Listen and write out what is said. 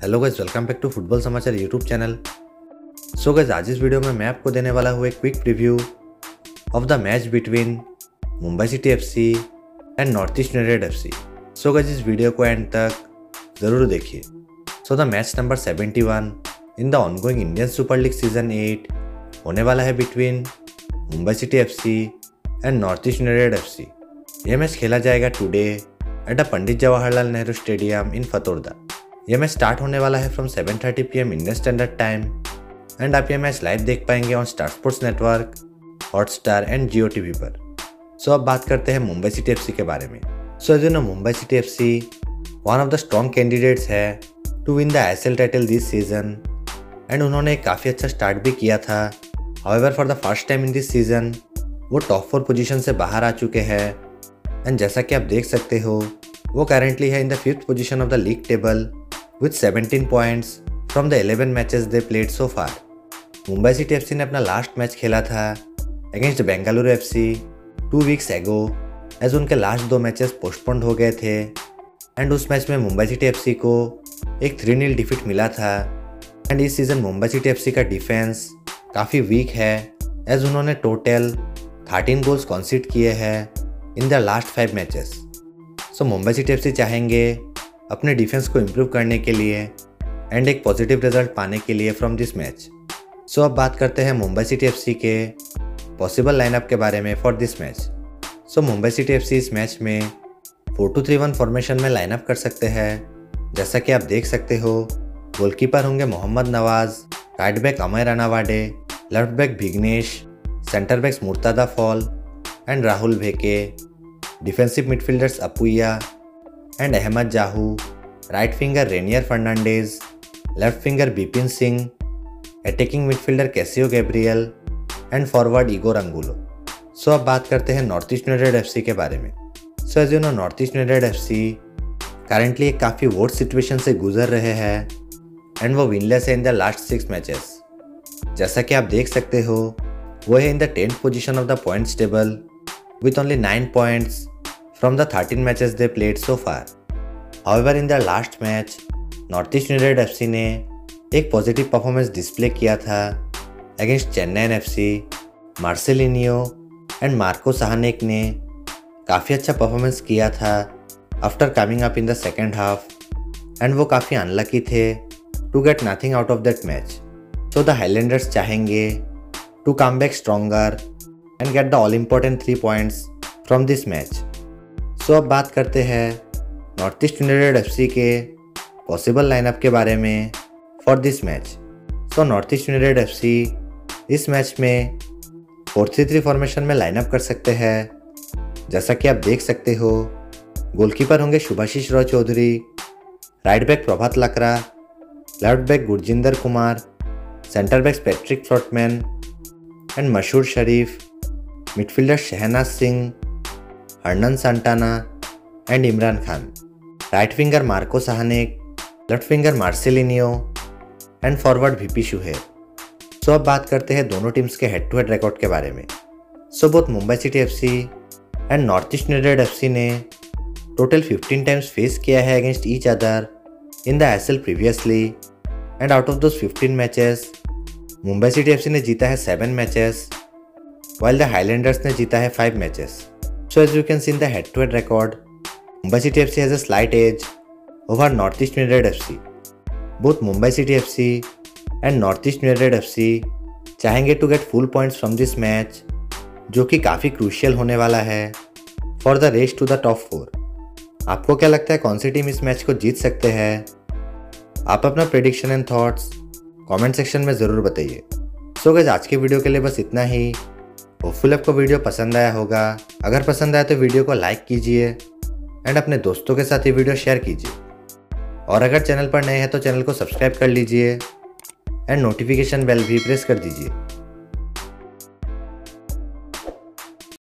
Hello guys, welcome back to football समाचार YouTube channel. So guys, आज इस video में मैं आपको देने वाला हूँ एक quick preview of the match between Mumbai City FC and North East United FC. So guys, इस वीडियो को एंड तक ज़रूर देखिए। So the match number 71 in the ongoing Indian Super League season 8 होने वाला है between Mumbai City FC and North East United FC. यह match खेला जाएगा today at the Pandit Jawaharlal Nehru stadium in Fatorda. यह मैच स्टार्ट होने वाला है from 7:30 PM Indian standard time and आप यह मैच लाइव देख पाएंगे on Star Sports network, Hotstar and Jio TV पर। सो अब बात करते हैं मुंबई सिटी एफसी के बारे में। So as you know, Mumbai City FC one of the strong candidates है to win the ISL title this season and उन्होंने काफ़ी अच्छा स्टार्ट भी किया था। However for the first time in this season वो टॉप 4 पोजीशन से बाहर आ चुके हैं एंड जैसा कि आप देख सकते हो वो करेंटली है in the 5th position of the league table with 17 points from the 11 matches they played so far. Mumbai City FC ने अपना लास्ट मैच खेला था against Bengaluru FC 2 weeks ago as उनके लास्ट 2 मैचेस पोस्टपोन्ड हो गए थे एंड उस मैच में मुंबई सिटी एफसी को एक 3-0 डिफीट मिला था। एंड इस सीज़न मुंबई सिटी एफसी का डिफेंस काफ़ी वीक है एज उन्होंने टोटल 13 गोल्स कॉन्सीड किए हैं in the last 5 matches. So Mumbai City FC चाहेंगे अपने डिफेंस को इम्प्रूव करने के लिए एंड एक पॉजिटिव रिजल्ट पाने के लिए फ्रॉम दिस मैच। सो अब बात करते हैं मुंबई सिटी एफसी के पॉसिबल लाइनअप के बारे में for this match. So Mumbai City FC इस मैच में 4-2-3-1 फॉर्मेशन में लाइनअप कर सकते हैं। जैसा कि आप देख सकते हो, गोलकीपर होंगे Mohammad Nawaz, right back Amey Ranawade, left back Vignesh, centre backs Mourtada Fall and Rahul Bheke, defensive midfielders Apuia and Ahmed Jahouh, right winger Raynier Fernandes, left winger Bipin Singh, attacking midfielder Cassio Gabriel and forward Igor Angulo. So अब बात करते हैं नॉर्थ ईस्ट यूनाइटेड एफसी के बारे में। So as you know, North East United FC currently एक काफ़ी worst situation से गुजर रहे हैं एंड वो विनलेस है इन द लास्ट 6 मैचेस। जैसा कि आप देख सकते हो, वो है in the 10th position of the points table with only 9 points from the 13 matches they played so far. However, in the last match, North East United FC ने एक पॉजिटिव परफॉर्मेंस डिस्प्ले किया था against Chennai FC. Marcelinho and Marco Sahanek ने काफ़ी अच्छा performance किया था after coming up in the second half and वो काफ़ी अनलकी थे to get nothing out of that match. तो द हाईलैंडर्स चाहेंगे to come back stronger and get the all important 3 points from this match. So अब बात करते हैं north East United FC के पॉसिबल लाइनअप के बारे में for this match. So North East United FC इस मैच में 4-3-3 फॉर्मेशन में लाइनअप कर सकते हैं। जैसा कि आप देख सकते हो, गोलकीपर होंगे Subhasish Roy Chowdhury, right back Provat Lakra, left back Gurjinder Kumar, centre backs Patrick Flottmann and Mashoor Shereef, midfielder Sehnaj Singh, Hernan Santana and Imran Khan, right winger Marco Sahanek, left winger Marcelinho and forward VP Suhair. So अब बात करते हैं दोनों टीम्स के हेड टू हेड रिकॉर्ड के बारे में। So both Mumbai City FC and North East United FC ने टोटल 15 टाइम्स फेस किया है against each other in the ISL previously and out of those 15 matches Mumbai City FC ने जीता है 7 मैचेस while the Highlanders ने जीता है 5 matches. So as you can see in the head-to-head record, Mumbai City FC has a slight edge over North East United FC. Both Mumbai City FC and North East United FC चाहेंगे to get full points from this match, जो कि काफ़ी crucial होने वाला है for the race to the top 4. आपको क्या लगता है कौन सी टीम इस मैच को जीत सकते हैं? आप अपना prediction and thoughts comment section में ज़रूर बताइए। सो गाइस, आज के वीडियो के लिए बस इतना ही। होपफुल आपको वीडियो पसंद आया होगा। अगर पसंद आया तो वीडियो को लाइक कीजिए एंड अपने दोस्तों के साथ ये वीडियो शेयर कीजिए। और अगर चैनल पर नए हैं तो चैनल को सब्सक्राइब कर लीजिए एंड नोटिफिकेशन बेल भी प्रेस कर दीजिए।